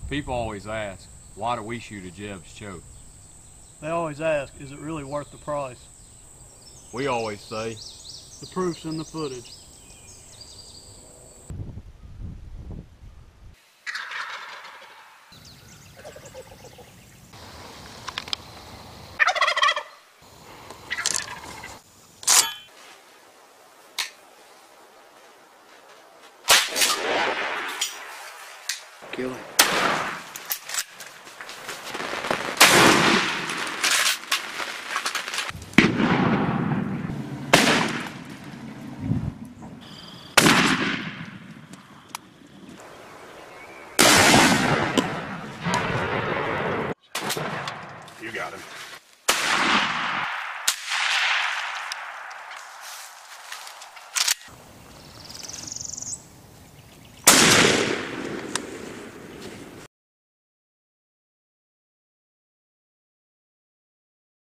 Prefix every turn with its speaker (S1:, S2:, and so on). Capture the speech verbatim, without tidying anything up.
S1: People always ask, why do we shoot a Jebs Choke?
S2: They always ask, is it really worth the price?
S1: We always say,
S2: The proof's in the footage.
S3: Kill him.
S4: You got him.